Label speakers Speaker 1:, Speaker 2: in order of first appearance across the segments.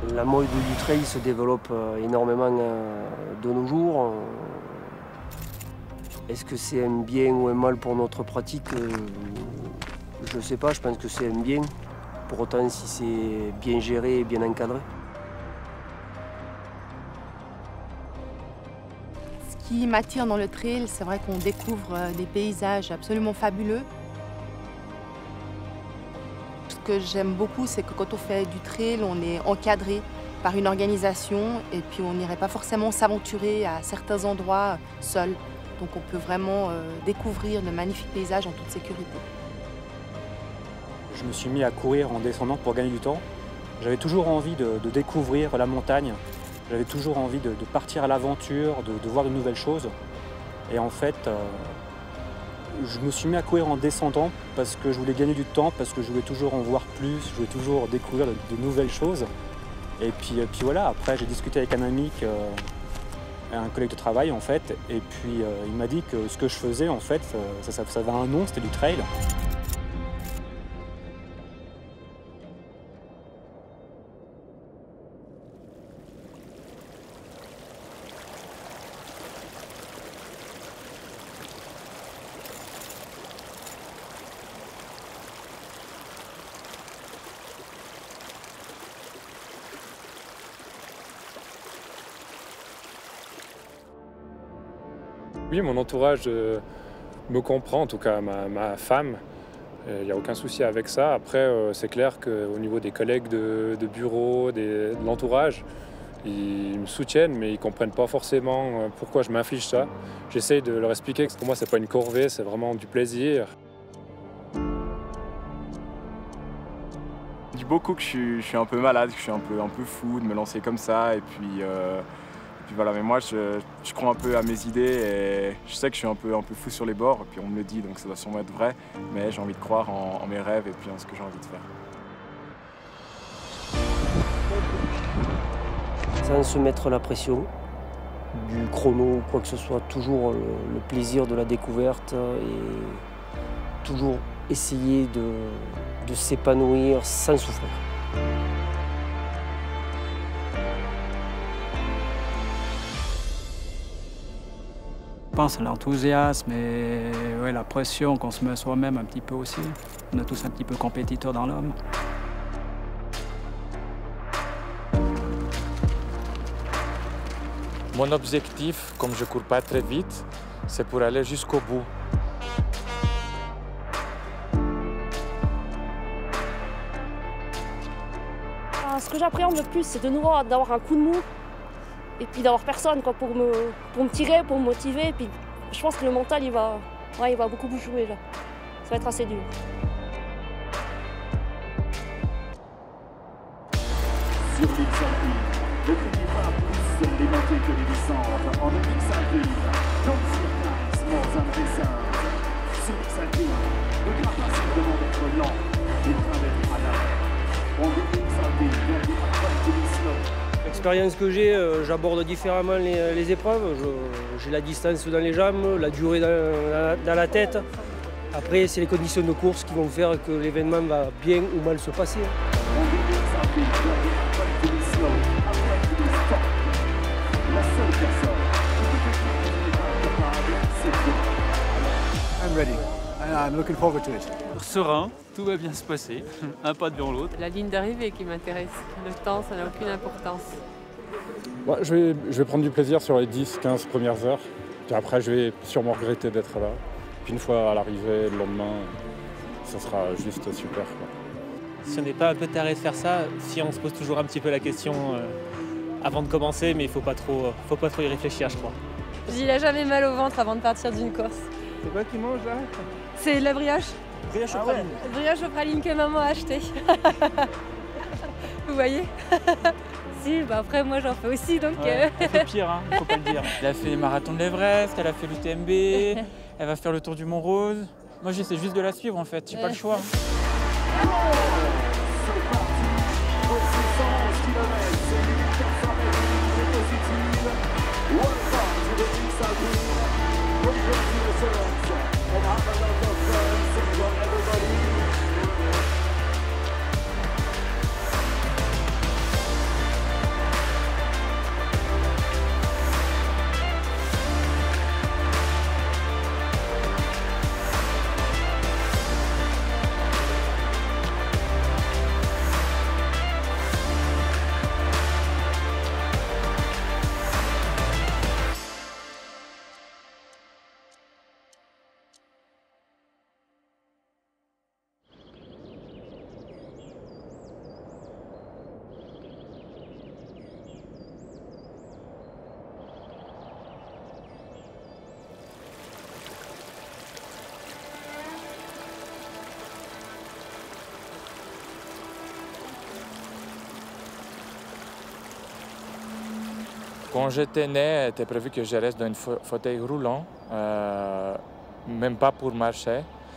Speaker 1: La mode du trail se développe énormément de nos jours. Est-ce que c'est un bien ou un mal pour notre pratique? Je ne sais pas, je pense que c'est un bien. Pour autant, si c'est bien géré et bien encadré.
Speaker 2: Ce qui m'attire dans le trail, c'est vrai qu'on découvre des paysages absolument fabuleux. Ce que j'aime beaucoup, c'est que quand on fait du trail, on est encadré par une organisation et puis on n'irait pas forcément s'aventurer à certains endroits seul. Donc on peut vraiment découvrir de magnifiques paysages en toute sécurité.
Speaker 3: Je me suis mis à courir en descendant pour gagner du temps. J'avais toujours envie de découvrir la montagne. J'avais toujours envie de partir à l'aventure, de voir de nouvelles choses. Et en fait, je me suis mis à courir en descendant parce que je voulais gagner du temps, parce que je voulais toujours en voir plus, je voulais toujours découvrir de nouvelles choses. Et puis voilà, après j'ai discuté avec un ami, un collègue de travail en fait, et puis il m'a dit que ce que je faisais en fait, ça avait un nom, c'était du trail.
Speaker 4: Oui, mon entourage me comprend, en tout cas ma femme. Il n'y a aucun souci avec ça. Après, c'est clair qu'au niveau des collègues de bureau, de l'entourage, ils me soutiennent, mais ils ne comprennent pas forcément pourquoi je m'inflige ça. J'essaye de leur expliquer que pour moi, ce n'est pas une corvée, c'est vraiment du plaisir.
Speaker 5: Je dis beaucoup que je suis un peu malade, que je suis un peu fou de me lancer comme ça. Et puis voilà, mais moi je crois un peu à mes idées et je sais que je suis un peu fou sur les bords. Et puis on me le dit, donc ça doit sûrement être vrai. Mais j'ai envie de croire en mes rêves et puis en ce que j'ai envie de faire.
Speaker 1: Sans se mettre la pression du chrono ou quoi que ce soit, toujours le plaisir de la découverte et toujours essayer de s'épanouir sans souffrir.
Speaker 6: Je pense à l'enthousiasme et ouais, la pression qu'on se met soi-même un petit peu aussi. On est tous un petit peu compétiteurs dans l'homme.
Speaker 7: Mon objectif, comme je ne cours pas très vite, c'est pour aller jusqu'au bout.
Speaker 8: Ce que j'appréhende le plus, c'est de nouveau d'avoir un coup de mou et puis d'avoir personne quoi, pour me tirer, pour me motiver. Et puis, je pense que le mental, il va beaucoup jouer là. Ça va être assez dur.
Speaker 9: Sur l'île Saint-Gilles, le prix va plus les montées que les descentes. En île Saint-Gilles, comme sur place, dans un dessin. Sur l'île Saint-Gilles, le train passe demande d'être lent, les trains d'être à l'arrêt. En île Saint-Gilles, il y a des trains de slow.
Speaker 1: L'expérience que j'ai, j'aborde différemment les épreuves. J'ai la distance dans les jambes, la durée dans la tête. Après, c'est les conditions de course qui vont faire que l'événement va bien ou mal se passer.
Speaker 10: I'm ready. I'm looking forward to it.
Speaker 11: Serein, tout va bien se passer, un pas devant l'autre.
Speaker 12: La ligne d'arrivée qui m'intéresse. Le temps, ça n'a aucune importance.
Speaker 4: Bon, je vais prendre du plaisir sur les 10-15 premières heures. Puis après, je vais sûrement regretter d'être là. Puis une fois à l'arrivée, le lendemain, ça sera juste super, quoi.
Speaker 13: Si on n'est pas un peu taré de faire ça, si on se pose toujours un petit peu la question avant de commencer, mais il faut pas trop y réfléchir, je crois.
Speaker 12: Il a jamais mal au ventre avant de partir d'une course.
Speaker 1: C'est quoi qui mange là?
Speaker 12: C'est de la brioche.
Speaker 13: Brioche au praline.
Speaker 12: Brioche au praline que maman a acheté. Vous voyez? Si, bah après moi j'en fais aussi donc.
Speaker 11: Ouais, elle fait pire, hein, faut pas le dire. Elle a fait les marathons de l'Everest, elle a fait l'UTMB, elle va faire le tour du Mont Rose. Moi j'essaie juste de la suivre en fait, j'ai pas le choix.
Speaker 7: Quand j'étais né, il était prévu que je reste dans un fauteuil roulant, même pas pour marcher.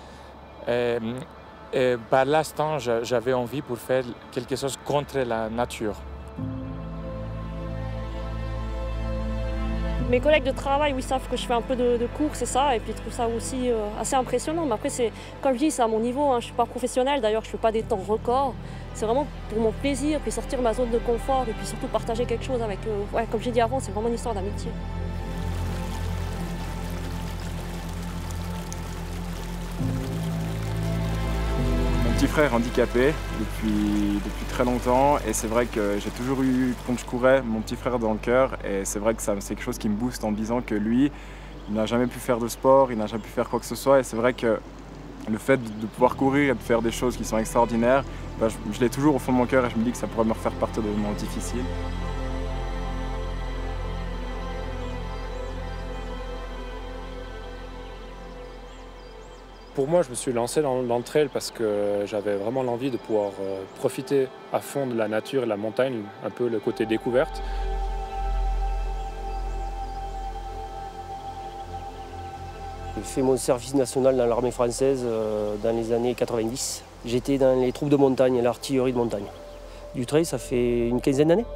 Speaker 7: Et par l'instant, j'avais envie pour faire quelque chose contre la nature.
Speaker 8: Mes collègues de travail, oui, savent que je fais un peu de course et ça, et puis ils trouvent ça aussi assez impressionnant. Mais après, comme je dis, c'est à mon niveau, hein, je ne suis pas professionnelle, d'ailleurs je ne fais pas des temps records. C'est vraiment pour mon plaisir, puis sortir de ma zone de confort, et puis surtout partager quelque chose avec eux. Ouais, comme j'ai dit avant, c'est vraiment une histoire d'amitié.
Speaker 5: Mon petit frère est handicapé depuis très longtemps et c'est vrai que j'ai toujours eu, quand je courais, mon petit frère dans le cœur et c'est vrai que c'est quelque chose qui me booste en me disant que lui, il n'a jamais pu faire de sport, il n'a jamais pu faire quoi que ce soit et c'est vrai que le fait de pouvoir courir et de faire des choses qui sont extraordinaires, ben, je l'ai toujours au fond de mon cœur et je me dis que ça pourrait me refaire partir de moments difficiles.
Speaker 4: Pour moi, je me suis lancé dans le trail parce que j'avais vraiment l'envie de pouvoir profiter à fond de la nature et de la montagne, un peu le côté découverte.
Speaker 1: J'ai fait mon service national dans l'armée française dans les années 90. J'étais dans les troupes de montagne et l'artillerie de montagne. Du trail, ça fait une quinzaine d'années.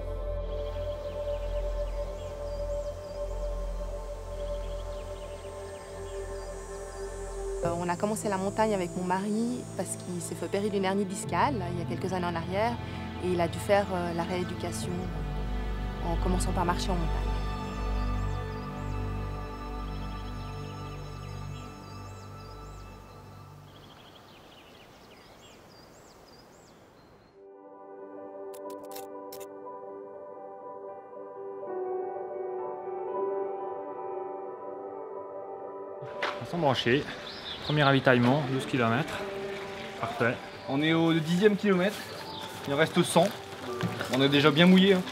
Speaker 2: On a commencé la montagne avec mon mari parce qu'il s'est fait opérer d'une hernie discale il y a quelques années en arrière et il a dû faire la rééducation en commençant par marcher en montagne.
Speaker 14: Ils sont branchés. Premier ravitaillement, 12 km. Parfait. On est au 10e kilomètre. Il en reste 100. On est déjà bien mouillé. Hein.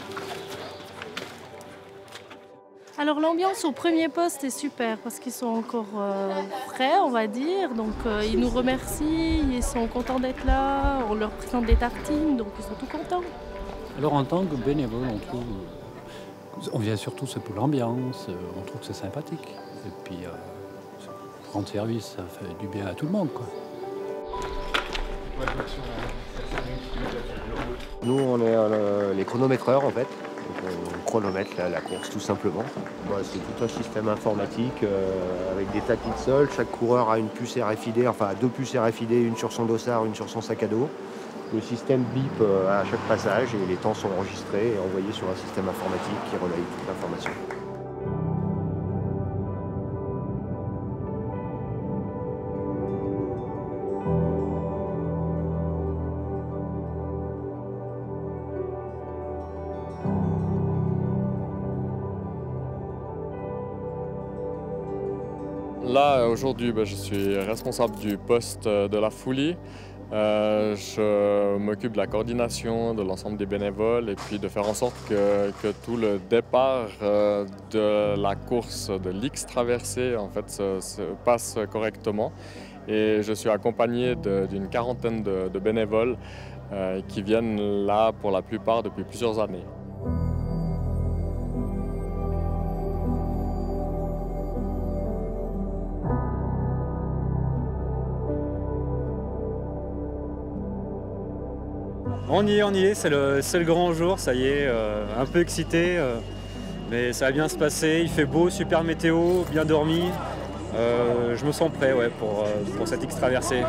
Speaker 15: Alors l'ambiance au premier poste est super parce qu'ils sont encore frais, on va dire. Donc ils nous remercient, ils sont contents d'être là. On leur présente des tartines, donc ils sont tout contents.
Speaker 6: Alors en tant que bénévole, on vient surtout pour l'ambiance, on trouve que c'est sympathique. Et puis rendre service, ça fait du bien à tout le monde, quoi.
Speaker 16: Nous, on est les chronométreurs, en fait. Donc, on chronomètre la course, tout simplement. C'est tout un système informatique avec des tapis de sol. Chaque coureur a une puce RFID, enfin 2 puces RFID, une sur son dossard, une sur son sac à dos. Le système bip à chaque passage et les temps sont enregistrés et envoyés sur un système informatique qui relaye toute l'information.
Speaker 17: Là, aujourd'hui, je suis responsable du poste de la Foulie. Je m'occupe de la coordination de l'ensemble des bénévoles et puis de faire en sorte que tout le départ de la course de l'X traversée en fait, se passe correctement. Et je suis accompagné d'une quarantaine de bénévoles qui viennent là pour la plupart depuis plusieurs années.
Speaker 18: On y est, c'est le grand jour, ça y est, un peu excité, mais ça va bien se passer, il fait beau, super météo, bien dormi. Je me sens prêt ouais, pour cette X traversée.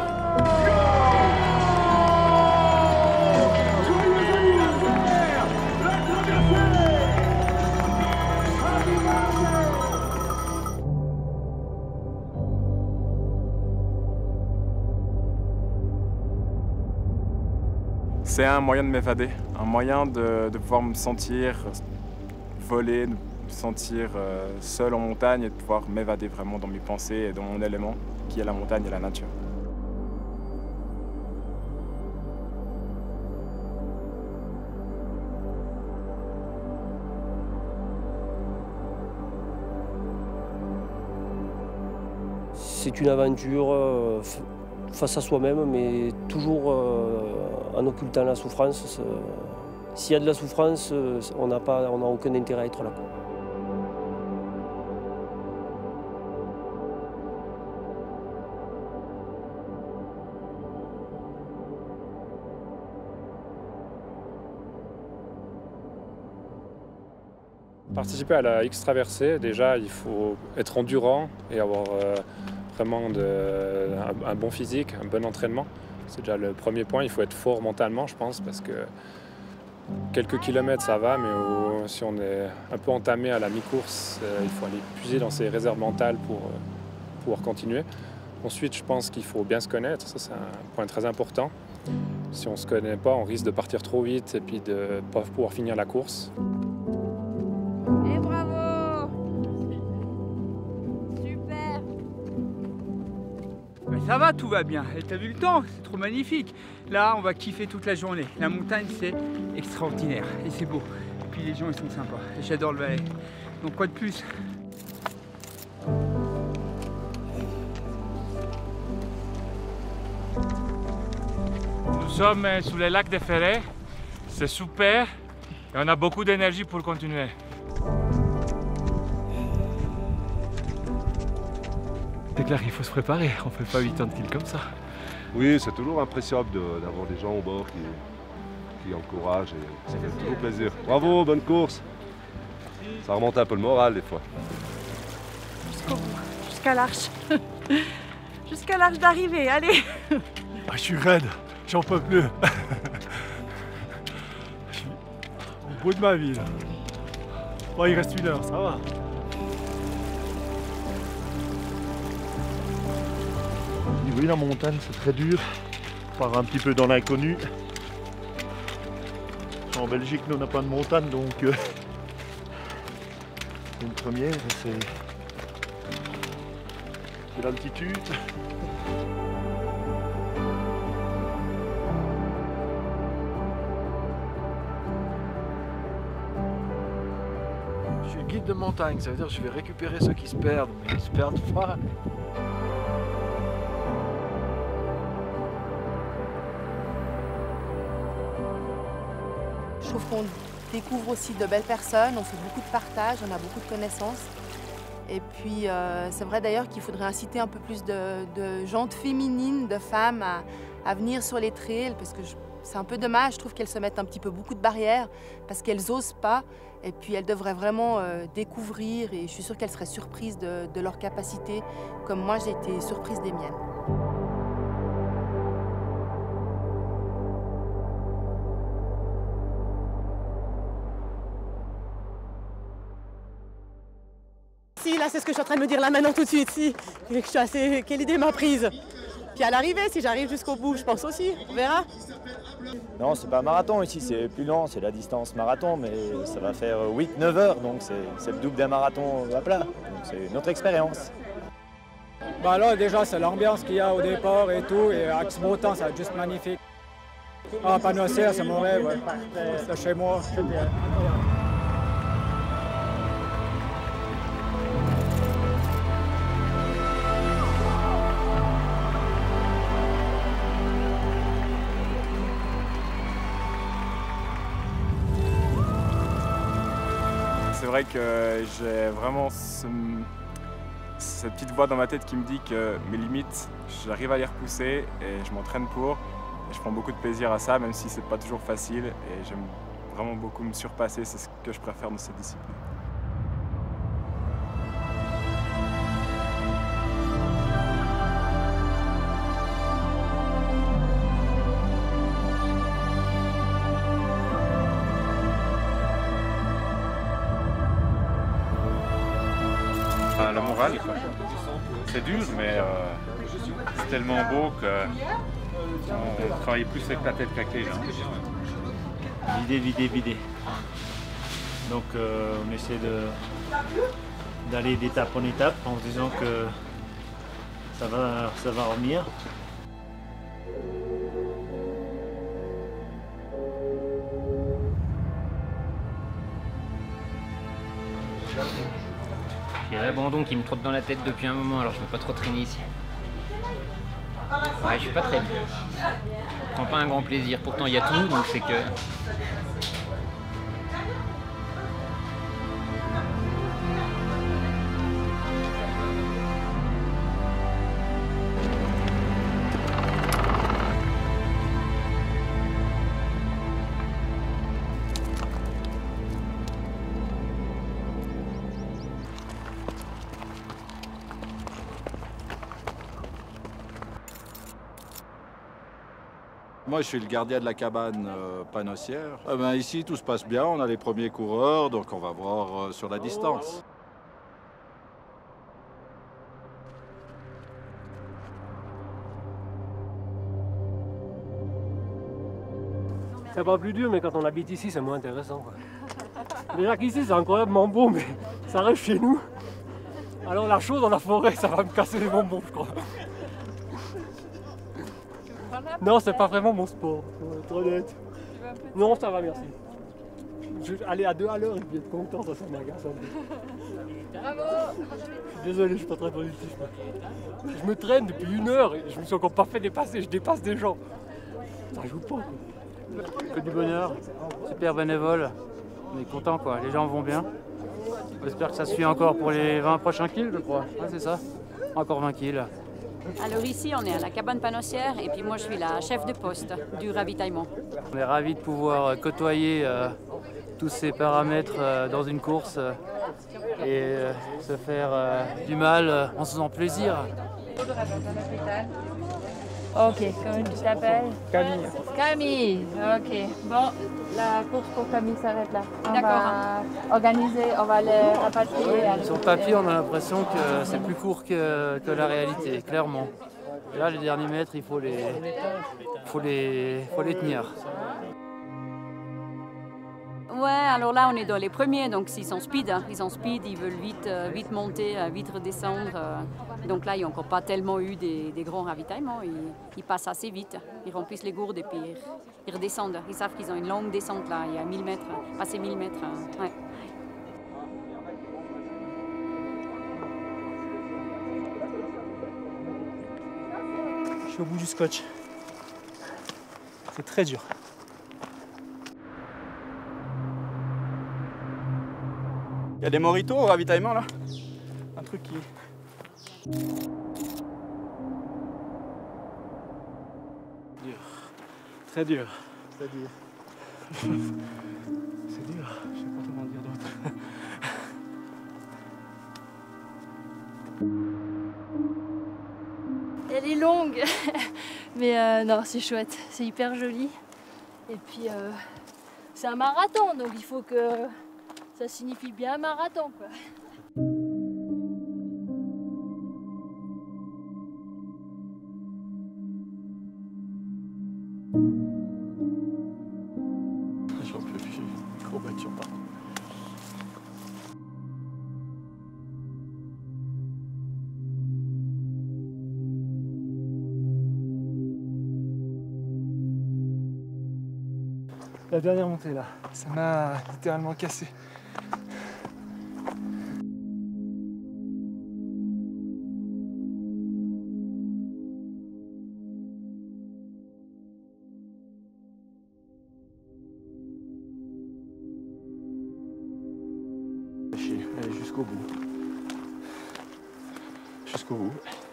Speaker 5: C'est un moyen de m'évader, un moyen de pouvoir me sentir voler, de me sentir seul en montagne et de pouvoir m'évader vraiment dans mes pensées et dans mon élément qui est la montagne et la nature.
Speaker 1: C'est une aventure face à soi-même, mais toujours en occultant la souffrance. S'il y a de la souffrance, on n'a aucun intérêt à être là.
Speaker 4: Participer à la X-Traversée, déjà, il faut être endurant et avoir vraiment un bon physique, un bon entraînement. C'est déjà le premier point. Il faut être fort mentalement, je pense, parce que quelques kilomètres, ça va, mais si on est un peu entamé à la mi-course, il faut aller puiser dans ses réserves mentales pour pouvoir continuer. Ensuite, je pense qu'il faut bien se connaître. Ça, c'est un point très important. Si on ne se connaît pas, on risque de partir trop vite et puis de ne pas pouvoir finir la course.
Speaker 12: Et bravo! Super!
Speaker 19: Mais ça va, tout va bien. Et t'as vu le temps? C'est trop magnifique. Là, on va kiffer toute la journée. La montagne, c'est extraordinaire et c'est beau. Et puis les gens, ils sont sympas. Et j'adore le Valais. Donc quoi de plus?
Speaker 20: Nous sommes sous les lacs de Ferret. C'est super. Et on a beaucoup d'énergie pour continuer.
Speaker 21: C'est clair qu'il faut se préparer, on ne fait pas 80 kills comme ça.
Speaker 22: Oui, c'est toujours impressionnant d'avoir des gens au bord qui encouragent et ça fait toujours plaisir. Bravo, bonne course. Ça remonte un peu le moral des fois.
Speaker 23: Jusqu'au bout, jusqu'à l'arche. Jusqu'à l'arche d'arrivée, allez.
Speaker 21: Ah, je suis raide, j'en peux plus. Je suis au bout de ma vie là. Bon, il reste 1 heure, ça va.
Speaker 24: Oui, la montagne, c'est très dur. On part un petit peu dans l'inconnu. En Belgique, nous, on n'a pas de montagne, donc une première, c'est l'altitude. Je suis guide de montagne, ça veut dire que je vais récupérer ceux qui se perdent, mais ils se perdent pas.
Speaker 2: Je trouve qu'on découvre aussi de belles personnes, on fait beaucoup de partage, on a beaucoup de connaissances. Et puis c'est vrai d'ailleurs qu'il faudrait inciter un peu plus de gens féminines, de femmes à venir sur les trails parce que c'est un peu dommage, je trouve qu'elles se mettent un petit peu beaucoup de barrières parce qu'elles n'osent pas. Et puis elles devraient vraiment découvrir et je suis sûre qu'elles seraient surprises de leur capacité comme moi j'ai été surprise des miennes.
Speaker 25: Si, là, c'est ce que je suis en train de me dire là maintenant tout de suite, si. Je suis assez... Quelle idée m'a prise. Puis à l'arrivée, si j'arrive jusqu'au bout, je pense aussi, on verra.
Speaker 26: Non, c'est pas un marathon ici, c'est plus lent, c'est la distance marathon, mais ça va faire 8-9 heures, donc c'est le double d'un marathon à plat. Donc c'est notre expérience.
Speaker 27: Bah là, déjà, c'est l'ambiance qu'il y a au départ et tout, et avec ce beau temps, c'est juste magnifique. Ah, Panocea, c'est mon rêve, ouais. C'est chez moi.
Speaker 5: C'est vrai que j'ai vraiment cette petite voix dans ma tête qui me dit que mes limites, j'arrive à les repousser et je m'entraîne pour. Et je prends beaucoup de plaisir à ça, même si c'est pas toujours facile. Et j'aime vraiment beaucoup me surpasser, c'est ce que je préfère dans cette discipline.
Speaker 28: Le moral, c'est dur, mais c'est tellement beau qu'on travaille plus avec la tête qu'avec les jambes.
Speaker 24: Vider. Donc on essaie d'aller d'étape en étape en se disant que ça va revenir.
Speaker 29: Il y a l'abandon qui me trotte dans la tête depuis un moment, alors je ne peux pas trop traîner ici. Ouais, je suis pas très bien. Je prends pas un grand plaisir, pourtant il y a tout, donc c'est que...
Speaker 3: Moi, je suis le gardien de la cabane panossière. Ici, tout se passe bien. On a les premiers coureurs, donc on va voir sur la distance.
Speaker 21: C'est pas plus dur, mais quand on habite ici, c'est moins intéressant, quoi. Déjà qu'ici, c'est incroyablement beau, mais ça reste chez nous. Alors la chose dans la forêt, ça va me casser les bonbons, je crois. Non, c'est pas vraiment mon sport, pour être honnête. Non, ça va, merci. Je vais aller à 2 à l'heure et puis être content, ça m'agace un peu. Bravo! Je suis désolé, je suis pas très positif. Je me traîne depuis 1 heure et je me suis encore pas fait dépasser, je dépasse des gens. Ça joue pas, quoi.
Speaker 7: Que du bonheur, super bénévole, on est content quoi, les gens vont bien. J'espère que ça suit encore pour les 20 prochains kills, je crois. Ouais, c'est ça, encore 20 kills.
Speaker 8: Alors ici, on est à la cabane panossière et puis moi je suis la chef de poste du ravitaillement.
Speaker 7: On est ravis de pouvoir côtoyer tous ces paramètres dans une course et se faire du mal en se faisant plaisir.
Speaker 12: Ok, comment tu t'appelles?
Speaker 7: Camille.
Speaker 12: Camille, ok. Bon, la course pour Camille s'arrête là. On
Speaker 8: D'accord.
Speaker 12: va organiser, on va les rapatrier.
Speaker 7: Sur le papier, on a l'impression que c'est plus court que la réalité, clairement. Et là, les derniers mètres, il faut les tenir.
Speaker 8: Ouais, alors là on est dans les premiers, donc ils sont speed, ils veulent vite monter, vite redescendre. Donc là il n'y a encore pas tellement eu des grands ravitaillements, ils passent assez vite, ils remplissent les gourdes et puis ils redescendent. Ils savent qu'ils ont une longue descente là, il y a 1000 mètres, passer 1000 mètres. Ouais.
Speaker 21: Je suis au bout du scotch. C'est très dur.
Speaker 27: Il y a des moritos au ravitaillement là. Un truc qui...
Speaker 21: Dur. Très dur. C'est dur. C'est dur. Je sais pas comment dire d'autre.
Speaker 12: Elle est longue, mais non, c'est chouette, c'est hyper joli. Et puis c'est un marathon, donc il faut que ça signifie bien marathon, quoi.
Speaker 3: J'en peux plus, courbature partout.
Speaker 21: La dernière montée là, ça m'a littéralement cassé. Allez, jusqu'au bout. Jusqu'au bout.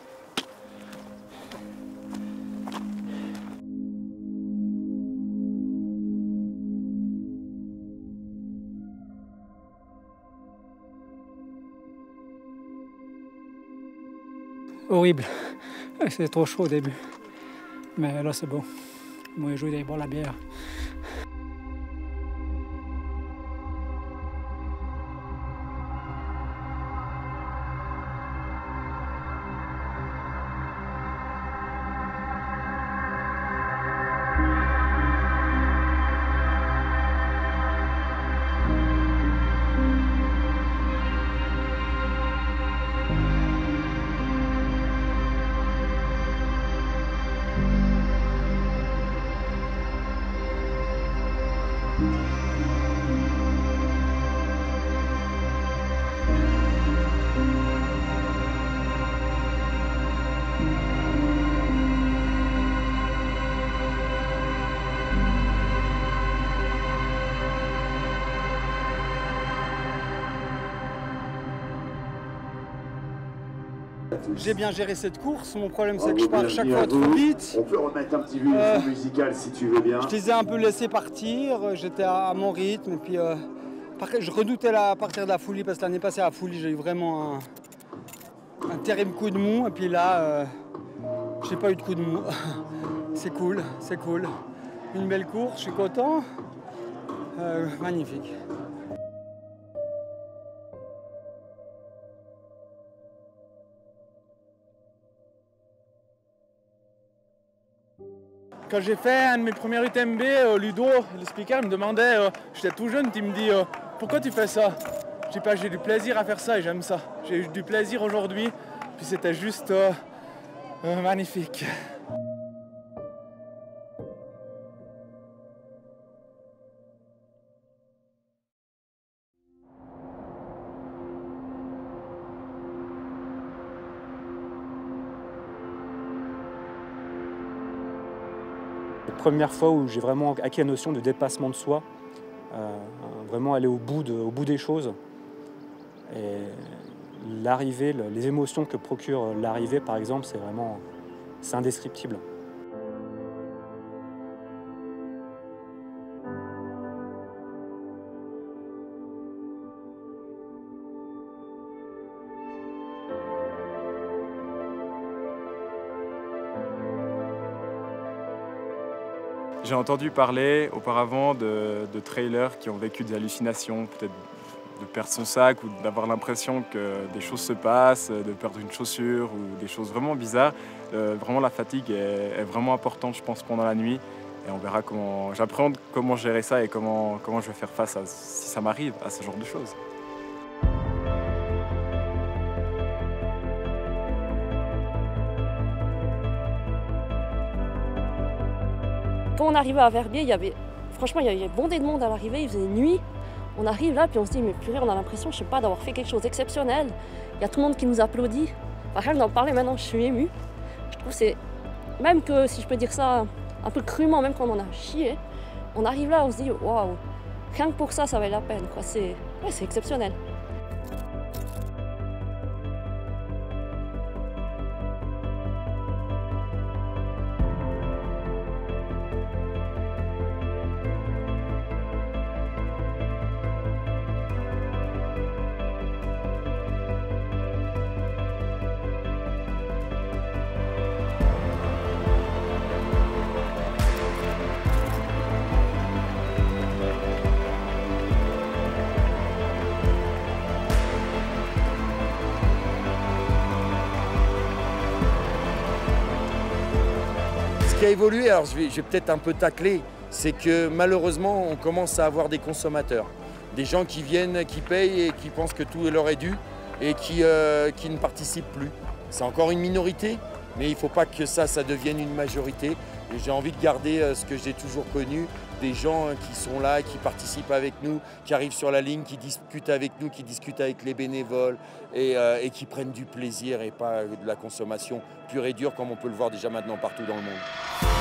Speaker 27: Horrible. C'était trop chaud au début. Mais là c'est bon. Moi je vais aller boire la bière. J'ai bien géré cette course, mon problème c'est que je pars chaque fois trop vite.
Speaker 9: On peut remettre un petit vue musical si tu veux bien.
Speaker 27: Je les ai un peu laissés partir, j'étais à mon rythme et puis je redoutais partir de la Foulie parce que l'année passée à la Foulie j'ai eu vraiment un terrible coup de mou et puis là j'ai pas eu de coup de mou. C'est cool, c'est cool. une belle course, je suis content. Magnifique. Quand j'ai fait un de mes premiers UTMB, Ludo, le speaker, me demandait, j'étais tout jeune, il me dit pourquoi tu fais ça? Je dis pas, j'ai du plaisir à faire ça et j'aime ça. J'ai eu du plaisir aujourd'hui, puis c'était juste magnifique.
Speaker 6: La première fois où j'ai vraiment acquis la notion de dépassement de soi, vraiment aller au bout des choses. Et l'arrivée, les émotions que procure l'arrivée, par exemple, c'est indescriptible.
Speaker 5: J'ai entendu parler auparavant de trailers qui ont vécu des hallucinations, peut-être de perdre son sac ou d'avoir l'impression que des choses se passent, de perdre une chaussure ou des choses vraiment bizarres. Vraiment la fatigue est vraiment importante, je pense, pendant la nuit. Et on verra comment j'appréhende comment gérer ça et comment je vais faire face si ça m'arrive à ce genre de choses.
Speaker 10: Quand on arrivait à Verbier, il y avait bondé de monde à l'arrivée, il faisait nuit. On arrive là, puis on se dit, mais purée, on a l'impression, je sais pas, d'avoir fait quelque chose d'exceptionnel. Il y a tout le monde qui nous applaudit. Enfin, rien d'en parler maintenant, je suis émue. Je trouve que c'est, même que, si je peux dire ça un peu crûment, même quand on a chié, on arrive là, on se dit, waouh, rien que pour ça, ça valait la peine, quoi. C'est exceptionnel.
Speaker 11: Ce qui a évolué, alors je vais peut-être un peu tacler, c'est que malheureusement on commence à avoir des consommateurs. Des gens qui viennent, qui payent et qui pensent que tout leur est dû et qui ne participent plus. C'est encore une minorité, mais il ne faut pas que ça devienne une majorité. Et j'ai envie de garder ce que j'ai toujours connu, des gens qui sont là, qui participent avec nous, qui arrivent sur la ligne, qui discutent avec nous, qui discutent avec les bénévoles et qui prennent du plaisir et pas de la consommation pure et dure comme on peut le voir déjà maintenant partout dans le monde.